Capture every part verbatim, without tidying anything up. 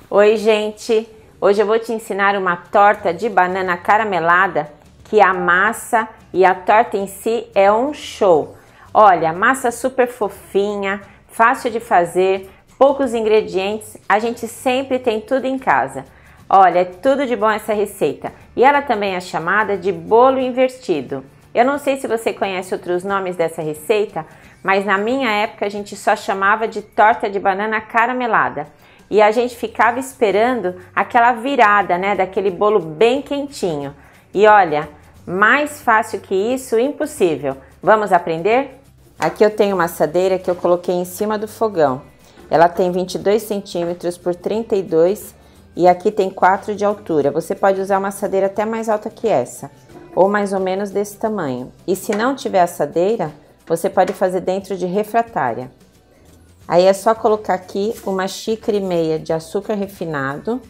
Oi, gente! Hoje eu vou te ensinar uma torta de banana caramelada que a massa e a torta em si é um show. Olha, massa super fofinha, fácil de fazer, poucos ingredientes, a gente sempre tem tudo em casa. Olha, é tudo de bom essa receita. E ela também é chamada de bolo invertido. Eu não sei se você conhece outros nomes dessa receita, mas na minha época a gente só chamava de torta de banana caramelada. E a gente ficava esperando aquela virada, né, daquele bolo bem quentinho. E olha, mais fácil que isso, impossível. Vamos aprender? Aqui eu tenho uma assadeira que eu coloquei em cima do fogão. Ela tem vinte e dois centímetros por trinta e dois e aqui tem quatro de altura. Você pode usar uma assadeira até mais alta que essa, ou mais ou menos desse tamanho. E se não tiver assadeira, você pode fazer dentro de refratária. Aí é só colocar aqui uma xícara e meia de açúcar refinado.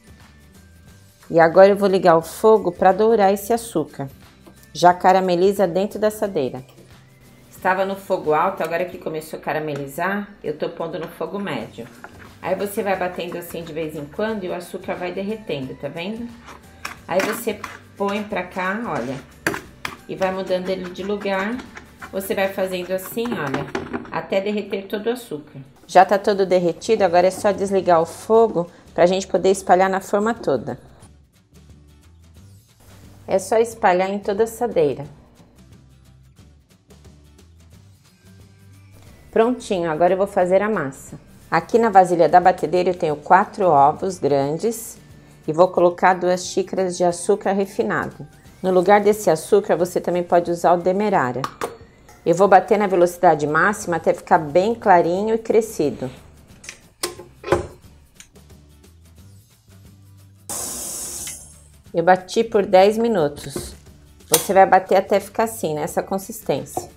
E agora eu vou ligar o fogo para dourar esse açúcar. Já carameliza dentro da assadeira. Estava no fogo alto, agora que começou a caramelizar, eu tô pondo no fogo médio. Aí você vai batendo assim de vez em quando e o açúcar vai derretendo, tá vendo? Aí você põe pra cá, olha, e vai mudando ele de lugar. Você vai fazendo assim, olha, até derreter todo o açúcar. Já tá todo derretido, agora é só desligar o fogo pra gente poder espalhar na forma toda. É só espalhar em toda a assadeira. Prontinho, agora eu vou fazer a massa. Aqui na vasilha da batedeira eu tenho quatro ovos grandes e vou colocar duas xícaras de açúcar refinado. No lugar desse açúcar você também pode usar o demerara. Eu vou bater na velocidade máxima até ficar bem clarinho e crescido. Eu bati por dez minutos. Você vai bater até ficar assim, nessa consistência.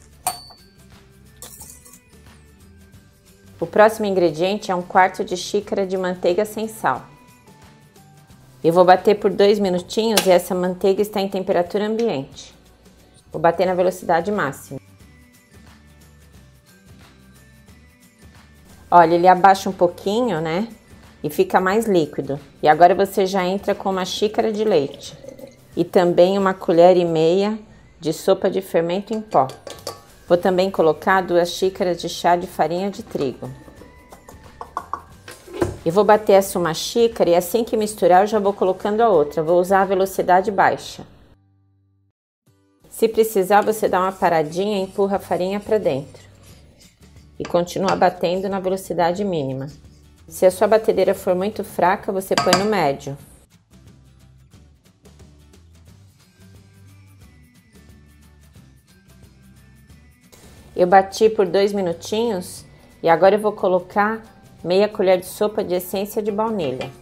O próximo ingrediente é um quarto de xícara de manteiga sem sal. Eu vou bater por dois minutinhos e essa manteiga está em temperatura ambiente. Vou bater na velocidade máxima. Olha, ele abaixa um pouquinho, né? E fica mais líquido. E agora você já entra com uma xícara de leite. E também uma colher e meia de sopa de fermento em pó. Vou também colocar duas xícaras de chá de farinha de trigo. E vou bater essa uma xícara e assim que misturar eu já vou colocando a outra. Vou usar a velocidade baixa. Se precisar você dá uma paradinha e empurra a farinha para dentro. E continua batendo na velocidade mínima. Se a sua batedeira for muito fraca, você põe no médio. Eu bati por dois minutinhos e agora eu vou colocar meia colher de sopa de essência de baunilha.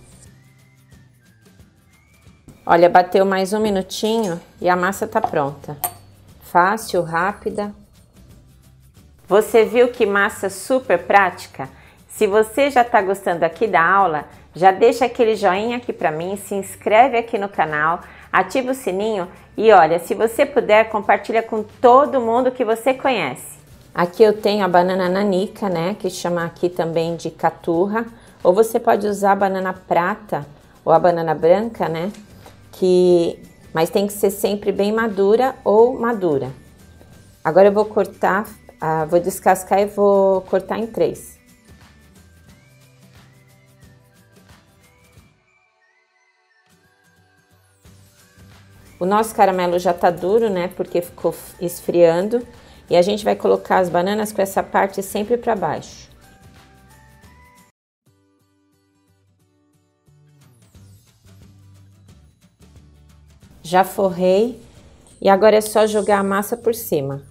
Olha, bateu mais um minutinho e a massa tá pronta. Fácil, rápida. Você viu que massa super prática? Se você já está gostando aqui da aula, já deixa aquele joinha aqui para mim, se inscreve aqui no canal, ativa o sininho e olha, se você puder, compartilha com todo mundo que você conhece. Aqui eu tenho a banana nanica, né, que chama aqui também de caturra, ou você pode usar a banana prata ou a banana branca, né, que mas tem que ser sempre bem madura ou madura. Agora eu vou cortar Ah, vou descascar e vou cortar em três. O nosso caramelo já tá duro, né? Porque ficou esfriando. E a gente vai colocar as bananas com essa parte sempre para baixo. Já forrei. E agora é só jogar a massa por cima.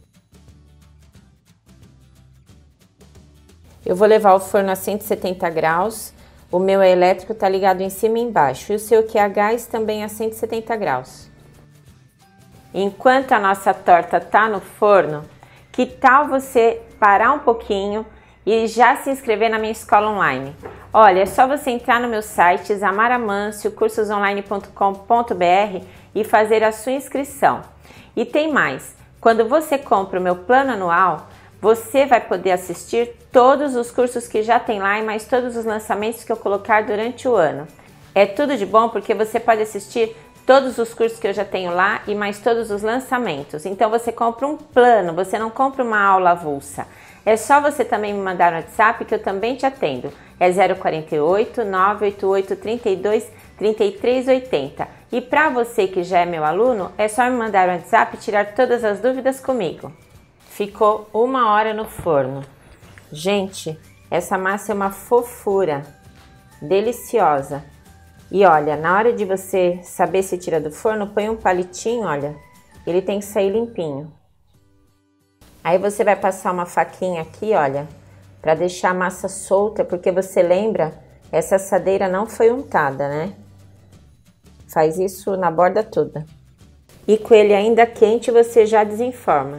Eu vou levar o forno a cento e setenta graus, o meu é elétrico, tá ligado em cima e embaixo, e o seu que é a gás também a cento e setenta graus. Enquanto a nossa torta tá no forno, que tal você parar um pouquinho e já se inscrever na minha escola online? Olha, é só você entrar no meu site, Zamara Mancio, cursos online ponto com ponto br e fazer a sua inscrição. E tem mais, quando você compra o meu plano anual, você vai poder assistir todos os cursos que já tem lá e mais todos os lançamentos que eu colocar durante o ano. É tudo de bom porque você pode assistir todos os cursos que eu já tenho lá e mais todos os lançamentos. Então você compra um plano, você não compra uma aula avulsa. É só você também me mandar no WhatsApp que eu também te atendo. É zero quarenta e oito, nove oito oito, trinta e dois, trinta e três, oitenta. E para você que já é meu aluno, é só me mandar no WhatsApp e tirar todas as dúvidas comigo. Ficou uma hora no forno. Gente, essa massa é uma fofura, deliciosa. E olha, na hora de você saber se tira do forno, põe um palitinho, olha, ele tem que sair limpinho. Aí você vai passar uma faquinha aqui, olha, para deixar a massa solta, porque você lembra, essa assadeira não foi untada, né? Faz isso na borda toda. E com ele ainda quente, você já desenforma.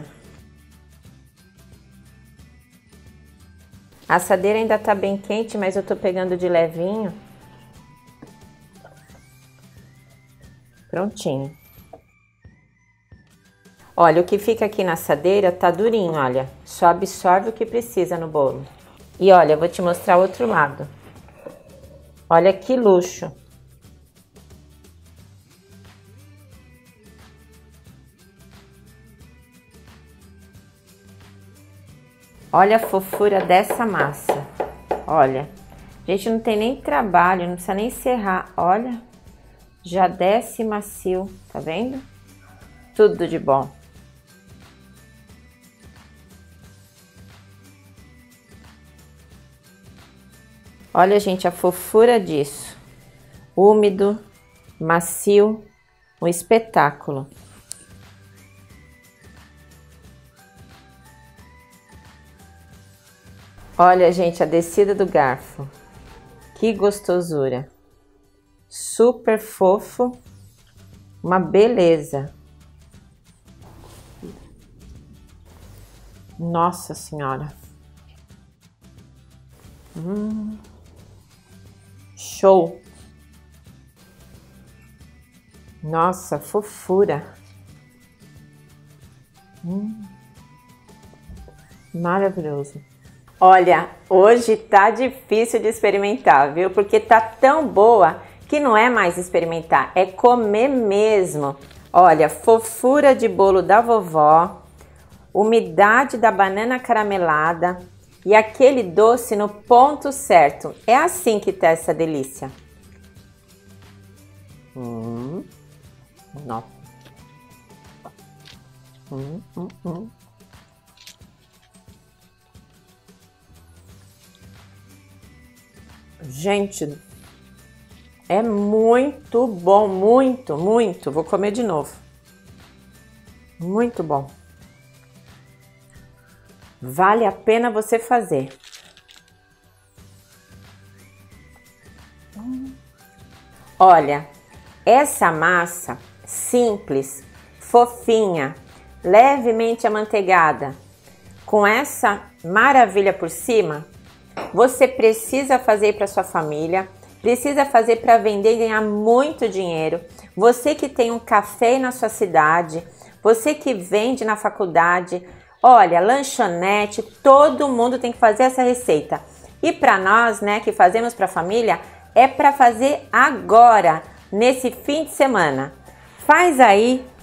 A assadeira ainda tá bem quente, mas eu tô pegando de levinho. Prontinho. Olha, o que fica aqui na assadeira tá durinho, olha. Só absorve o que precisa no bolo. E olha, eu vou te mostrar o outro lado. Olha que luxo. Olha a fofura dessa massa. Olha, a gente não tem nem trabalho, não precisa nem serrar. Olha, já desce macio, tá vendo? Tudo de bom. Olha, gente, a fofura disso. Úmido, macio, um espetáculo. Olha, gente, a descida do garfo. Que gostosura. Super fofo. Uma beleza. Nossa Senhora. Hum. Show. Nossa, fofura. Hum. Maravilhoso. Olha, hoje tá difícil de experimentar, viu? Porque tá tão boa que não é mais experimentar, é comer mesmo. Olha, fofura de bolo da vovó, umidade da banana caramelada e aquele doce no ponto certo. É assim que tá essa delícia. Hum, nossa. Hum, hum, hum. Gente, é muito bom, muito, muito. Vou comer de novo. Muito bom. Vale a pena você fazer. Olha, essa massa simples, fofinha, levemente amanteigada, com essa maravilha por cima, você precisa fazer para sua família, precisa fazer para vender e ganhar muito dinheiro. Você que tem um café na sua cidade, você que vende na faculdade, olha, lanchonete, todo mundo tem que fazer essa receita. E para nós, né, que fazemos para a família, é para fazer agora, nesse fim de semana. Faz aí